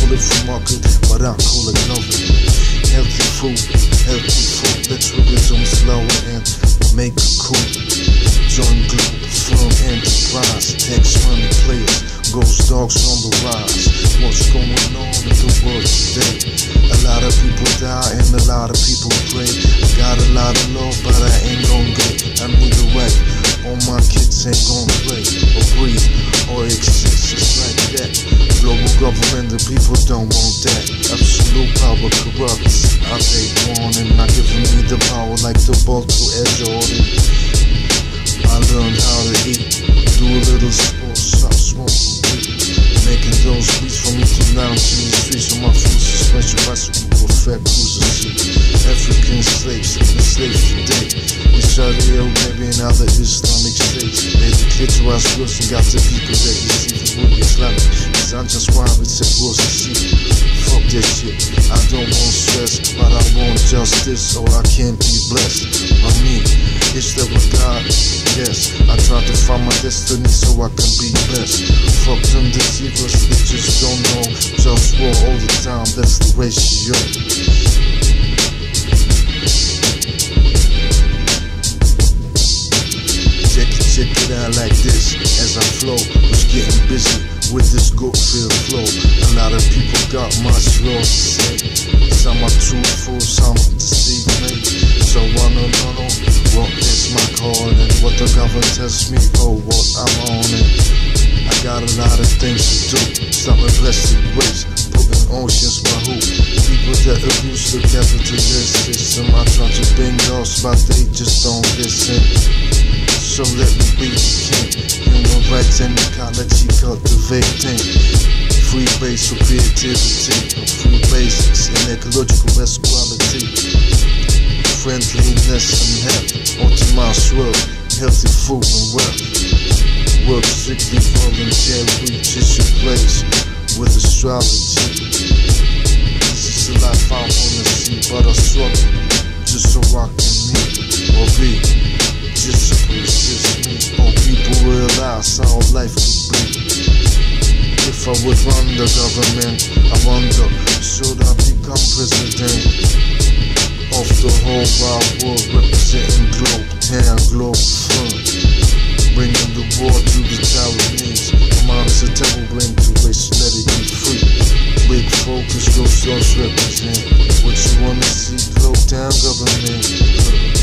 call it free market, but I call it government. Healthy food, let tourism slow and make a coup. Join global firm enterprise, tax money players, ghost dogs on the rise. What's going on in the world today? A lot of people die and a lot of people pray. I got a lot of love, but I ain't gon' get. I need a right. All my kids ain't gon' play or breathe or exist. It's like that. Global government, the people don't want that. Absolute power corrupts. I take one and not giving me the power like the ball to Air Jordan. I learned how to eat, do a little sports, stop smoking weed, making those beats for me to lounge in the streets on my full suspension bicycle with fat cruiser seat. African slaves, enslaved today in Saudi Arabia and other Islamic states. They declare to us girls and got the people that deceive the would be Islamic. Cause I'm just wild with said rules to see. Fuck that shit, I don't want stress, but I want justice so I can be blessed. I mean, is that with God? Yes, I try to find my destiny so I can be blessed. Fuck them deceivers, they just don't know. Just war all the time, that's the ratio. Check it out like this, as I flow, was getting busy with this good-filled flow. A lot of people got much more to say. Some are truthful, some deceive me. So I don't know what is my calling, what the government tells me, oh what I'm on it. I got a lot of things to do, stopping plastic waste, putting oceans by who? People that abuse the capitalist system. I try to bring those, but they just don't listen. So let me be the king. Human rights and ecology cultivating. Free base for creativity, free basics and ecological equality. Friendliness and health, optimized world, healthy food and wealth. Work strictly voluntary, just your place with astrology. This is the life I wanna see, but I struggle just so I can meet or be. Just so it's me, or people realize how life could be. If I would run the government, I wonder, should I become president of the whole wide world, representing Globe Town, Globe Front, bringing the war to the Taiwanese. My mind is a terrible blame to waste, let it be free. Big focus, those represent what you wanna see, Globe Town government.